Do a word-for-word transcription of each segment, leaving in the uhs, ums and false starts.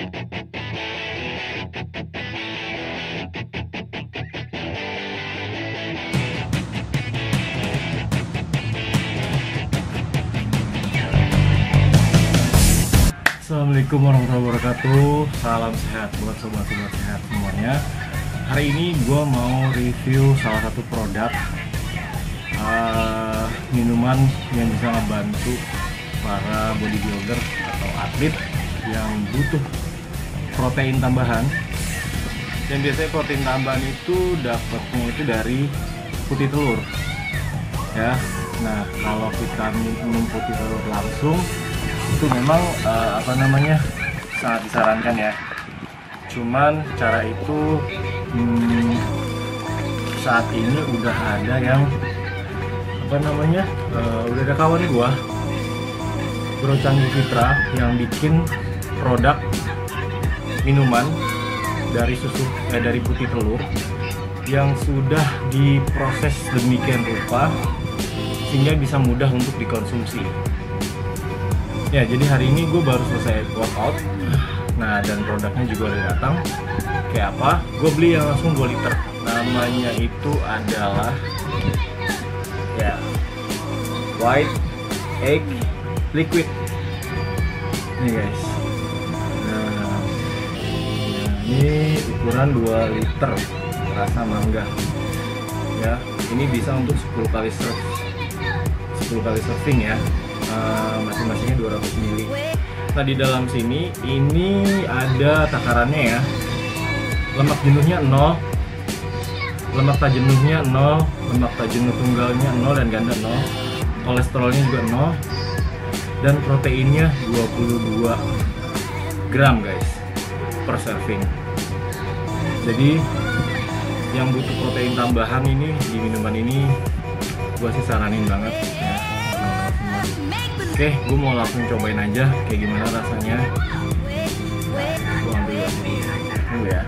Assalamualaikum warahmatullahi wabarakatuh. Salam sehat buat sobat-sobat sehat semuanya. Hari ini gue mau review salah satu produk uh, minuman yang bisa membantu para bodybuilder atau atlet yang butuh protein tambahan. Dan biasanya protein tambahan itu dapatnya itu dari putih telur ya. Nah, kalau kita minum putih telur langsung itu memang uh, apa namanya sangat disarankan ya. Cuman cara itu hmm, saat ini udah ada yang apa namanya uh, udah ada kawan gua Bro Canggih Fitra yang bikin produk minuman dari susu eh, dari putih telur yang sudah diproses demikian rupa sehingga bisa mudah untuk dikonsumsi. Ya, jadi hari ini gue baru selesai workout. Nah, dan produknya juga udah datang. Kayak apa? Gue beli yang langsung dua liter. Namanya itu adalah ya White Egg Liquid. Nih guys. Nah, ini ukuran dua liter. Rasa mangga. Ya, ini bisa untuk sepuluh kali serve. sepuluh kali serving ya. Uh, masing-masingnya dua ratus mililiter. Nah, di dalam sini ini ada takarannya ya. Lemak jenuhnya nol, lemak tak jenuhnya nol, lemak tak jenuh tunggalnya nol dan ganda nol, kolesterolnya juga nol, dan proteinnya dua puluh dua gram guys per serving. Jadi yang butuh protein tambahan ini di minuman ini gua sih saranin banget ya. Oke, gue mau langsung cobain aja kayak gimana rasanya. Gue ambil dulu ya.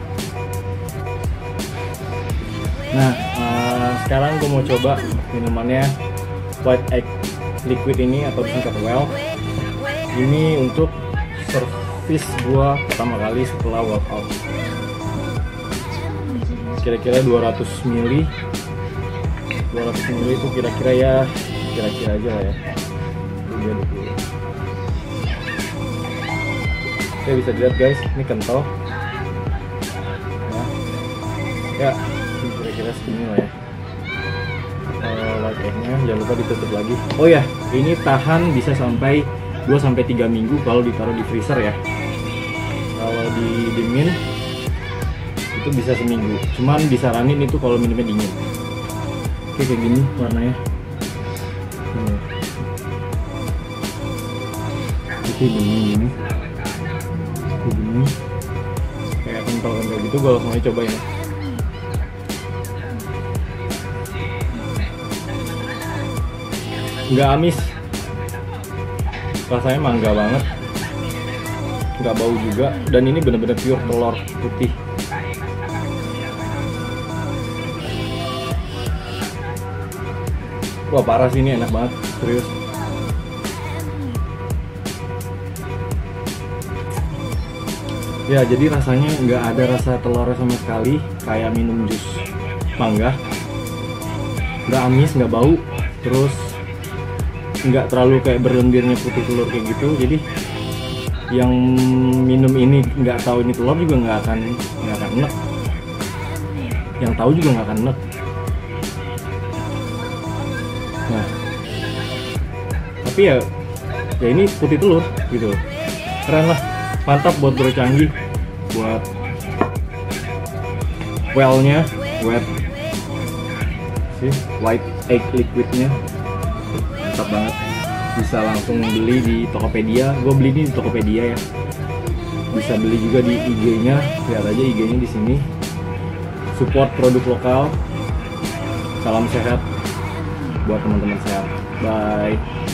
Nah, uh, sekarang gue mau coba minumannya White Egg Liquid ini atau disingkat Well. Ini untuk service gue pertama kali setelah workout. Kira-kira dua ratus mililiter. dua ratus mililiter itu kira-kira ya, kira-kira aja lah ya. Oke, bisa dilihat guys, ini kental ya, ya kira-kira segini lah ya. uh, White egg-nya jangan lupa ditutup lagi. Oh ya, ini tahan bisa sampai dua sampai tiga minggu kalau ditaruh di freezer ya. Kalau di dingin itu bisa seminggu, cuman disaranin itu kalau minumnya dingin. Oke, kayak gini warnanya. hmm. Ini gini, gini, gini, kayak kental-kental gitu. Gue langsung aja cobain ya. Nggak amis, rasanya mangga banget, nggak bau juga, dan ini bener-bener pure telur putih. Wah, parah sih, ini enak banget, serius. Ya, jadi rasanya nggak ada rasa telurnya sama sekali, kayak minum jus mangga. Nggak amis, nggak bau, terus nggak terlalu kayak berlendirnya putih telur kayak gitu. Jadi yang minum ini nggak tahu ini telur juga nggak akan nggak akan enek. Yang tahu juga nggak akan enek. Nah, tapi ya, ya ini putih telur gitu, keren lah. Mantap buat Bro Canggih, buat Well-nya, White sih, White Egg Liquid-nya mantap banget. Bisa langsung beli di Tokopedia. Gue beli di Tokopedia ya. Bisa beli juga di I G-nya. Lihat aja I G-nya di sini. Support produk lokal. Salam sehat buat teman-teman sehat. Bye.